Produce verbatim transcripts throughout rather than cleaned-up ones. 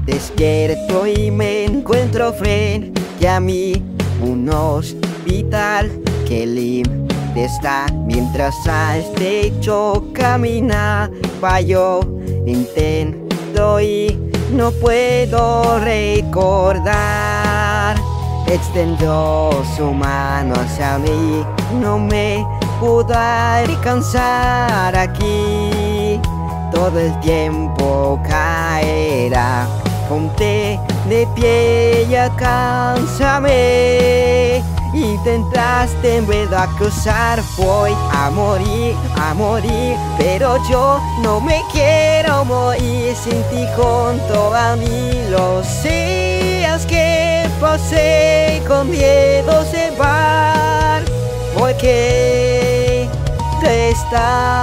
Despierto y me encuentro frente a mí un hospital que limpio está mientras al techo caminaba. Yo intento y no puedo recordar. Extendió su mano hacia mí, no me pudo alcanzar aquí. Todo el tiempo caerá, ponte de pie y alcánzame. Intentaste en vez de acusar, voy a morir, a morir, pero yo no me quiero morir sin ti junto a mí. Los días que pasé con miedo se van, porque te estás.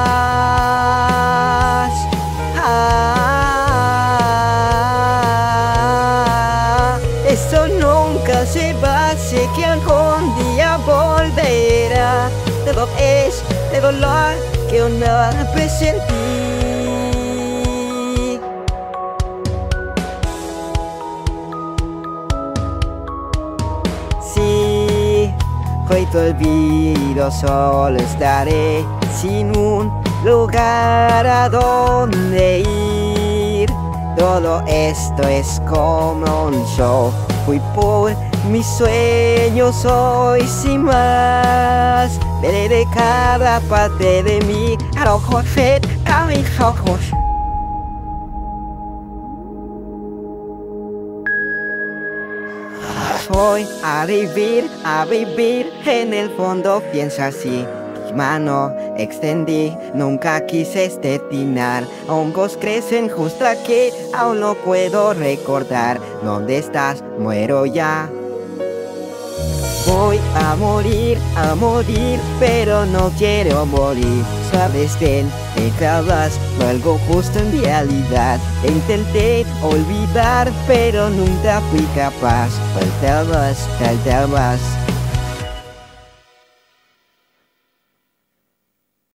Ah, esto nunca se va, sé que algún día volverá. Todo es de dolor que una vez sentí. Sí, hoy te olvido, solo estaré sin un lugar a donde ir. Todo esto es como un show, fui por mis sueños hoy sin más. Veré de cada parte de mí a los ojos a mis ojos. Voy a vivir, a vivir, en el fondo piensa así. Mi mano extendí, nunca quise destinar. Hongos crecen justo aquí, aún lo puedo recordar. ¿Dónde estás? Muero ya. Voy a morir, a morir, pero no quiero morir. Sabes bien, me acabas, algo justo en realidad. Intenté olvidar, pero nunca fui capaz. Faltabas, faltabas.